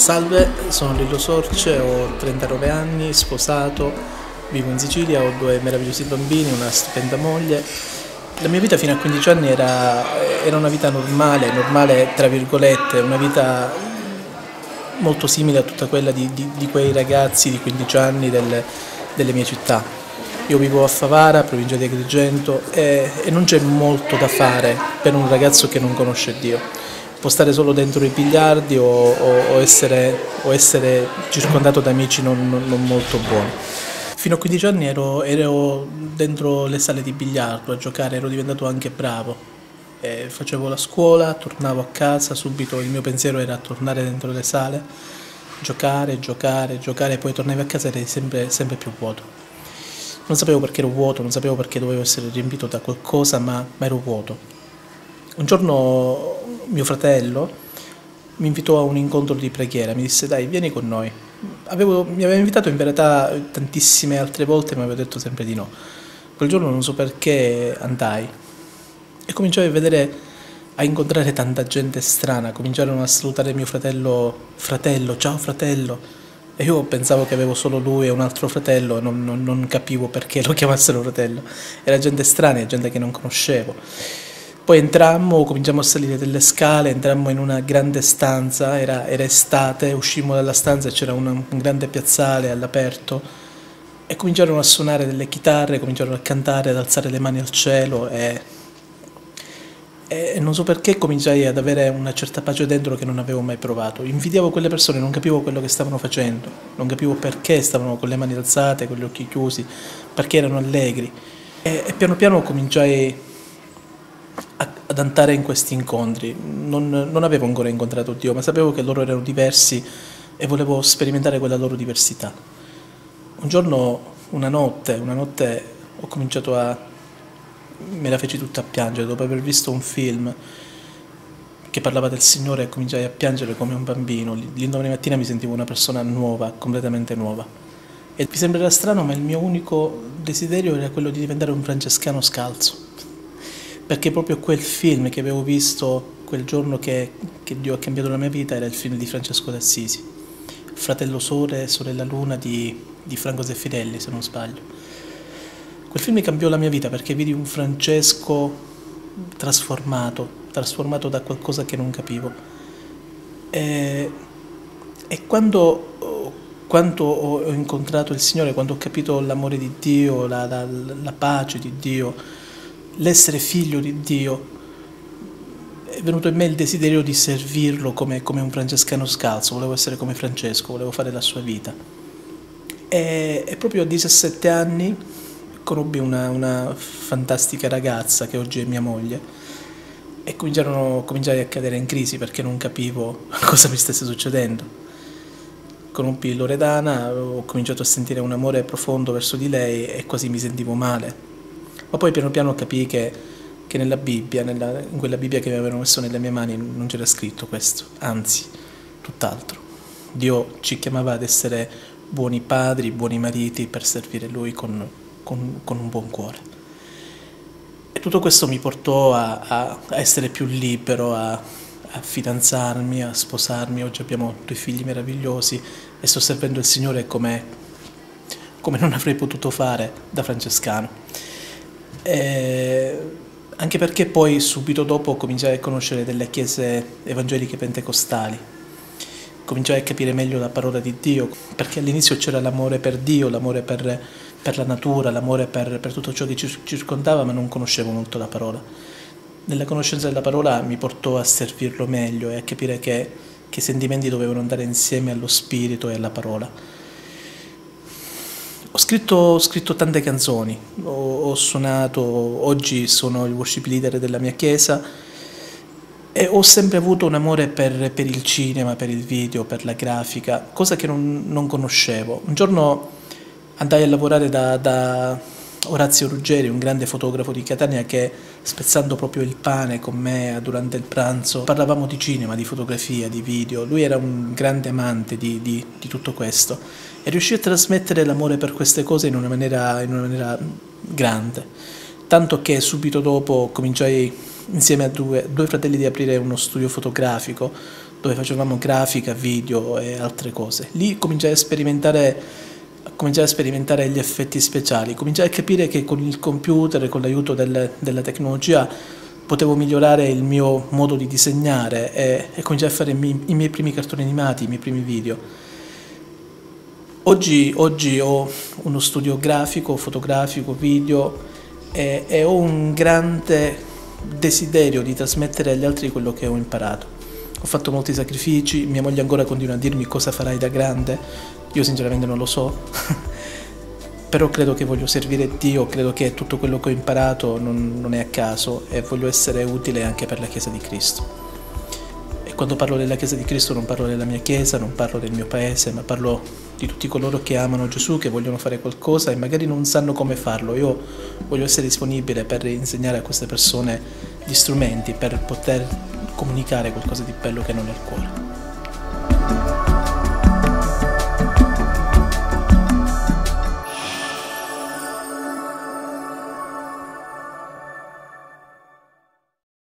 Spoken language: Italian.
Salve, sono Lillo Sorce, ho 39 anni, sposato, vivo in Sicilia, ho due meravigliosi bambini, una stupenda moglie. La mia vita fino a 15 anni era una vita normale tra virgolette, una vita molto simile a tutta quella di quei ragazzi di 15 anni delle mie città. Io vivo a Favara, provincia di Agrigento, e non c'è molto da fare per un ragazzo che non conosce Dio. Può stare solo dentro i biliardi o essere circondato da amici non molto buoni. Fino a 15 anni ero dentro le sale di biliardo a giocare, ero diventato anche bravo. Facevo la scuola, tornavo a casa, subito il mio pensiero era tornare dentro le sale, giocare, e poi tornavi a casa ed eri sempre più vuoto. Non sapevo perché ero vuoto, non sapevo perché dovevo essere riempito da qualcosa, ma ero vuoto. Un giorno mio fratello mi invitò a un incontro di preghiera, mi disse dai vieni con noi. Mi aveva invitato in verità tantissime altre volte, ma avevo detto sempre di no. Quel giorno non so perché andai e cominciai a incontrare tanta gente strana, cominciarono a salutare mio fratello, ciao fratello. E io pensavo che avevo solo lui e un altro fratello, non capivo perché lo chiamassero fratello. Era gente strana, gente che non conoscevo. Poi cominciamo a salire delle scale, entrammo in una grande stanza, era estate, uscimmo dalla stanza e c'era un grande piazzale all'aperto e cominciarono a suonare delle chitarre, cominciarono a cantare, ad alzare le mani al cielo e non so perché cominciai ad avere una certa pace dentro che non avevo mai provato. Invidiavo quelle persone, non capivo quello che stavano facendo, non capivo perché stavano con le mani alzate, con gli occhi chiusi, perché erano allegri e piano piano cominciai ad andare in questi incontri. Non avevo ancora incontrato Dio, ma sapevo che loro erano diversi e volevo sperimentare quella loro diversità. Un giorno, una notte ho cominciato me la feci tutta a piangere dopo aver visto un film che parlava del Signore e cominciai a piangere come un bambino. L'indomani mattina mi sentivo una persona nuova, completamente nuova. E mi sembrerà strano, ma il mio unico desiderio era quello di diventare un francescano scalzo. Perché proprio quel film che avevo visto quel giorno che Dio ha cambiato la mia vita era il film di Francesco d'Assisi, Fratello Sole, Sorella Luna di Franco Zeffirelli, se non sbaglio. Quel film cambiò la mia vita perché vidi un Francesco trasformato da qualcosa che non capivo. E quando ho incontrato il Signore, quando ho capito l'amore di Dio, la pace di Dio, l'essere figlio di Dio, è venuto in me il desiderio di servirlo come un francescano scalzo. Volevo essere come Francesco, volevo fare la sua vita. E proprio a 17 anni conobbi una fantastica ragazza che oggi è mia moglie e cominciai a cadere in crisi perché non capivo cosa mi stesse succedendo. Conobbi Loredana, ho cominciato a sentire un amore profondo verso di lei e quasi mi sentivo male. Ma poi piano piano capii che nella Bibbia, in quella Bibbia che mi avevano messo nelle mie mani, non c'era scritto questo, anzi, tutt'altro. Dio ci chiamava ad essere buoni padri, buoni mariti per servire Lui con un buon cuore. E tutto questo mi portò a essere più libero, a fidanzarmi, a sposarmi. Oggi abbiamo 2 figli meravigliosi e sto servendo il Signore come non avrei potuto fare da francescano. Anche perché poi subito dopo cominciai a conoscere delle chiese evangeliche pentecostali, cominciai a capire meglio la parola di Dio, perché all'inizio c'era l'amore per Dio, l'amore per la natura, l'amore per tutto ciò che ci circondava, ma non conoscevo molto la parola. Nella conoscenza della parola mi portò a servirlo meglio e a capire che i sentimenti dovevano andare insieme allo spirito e alla parola. Ho scritto tante canzoni, ho suonato, oggi sono il worship leader della mia chiesa e ho sempre avuto un amore per il cinema, per il video, per la grafica, cosa che non conoscevo. Un giorno andai a lavorare da Orazio Ruggeri, un grande fotografo di Catania che, spezzando proprio il pane con me durante il pranzo, parlavamo di cinema, di fotografia, di video. Lui era un grande amante di tutto questo e riuscì a trasmettere l'amore per queste cose in una maniera grande, tanto che subito dopo cominciai insieme a due fratelli di aprire uno studio fotografico dove facevamo grafica, video e altre cose. Lì cominciai a sperimentare gli effetti speciali, cominciai a capire che con il computer, con l'aiuto della tecnologia, potevo migliorare il mio modo di disegnare e cominciai a fare i miei primi cartoni animati, i miei primi video. Oggi ho uno studio grafico, fotografico, video e ho un grande desiderio di trasmettere agli altri quello che ho imparato. Ho fatto molti sacrifici, mia moglie ancora continua a dirmi cosa farai da grande, io sinceramente non lo so, però credo che voglio servire Dio, credo che tutto quello che ho imparato non è a caso e voglio essere utile anche per la Chiesa di Cristo. E quando parlo della Chiesa di Cristo non parlo della mia Chiesa, non parlo del mio paese, ma parlo di tutti coloro che amano Gesù, che vogliono fare qualcosa e magari non sanno come farlo. Io voglio essere disponibile per insegnare a queste persone gli strumenti per poter comunicare qualcosa di bello che non è il cuore.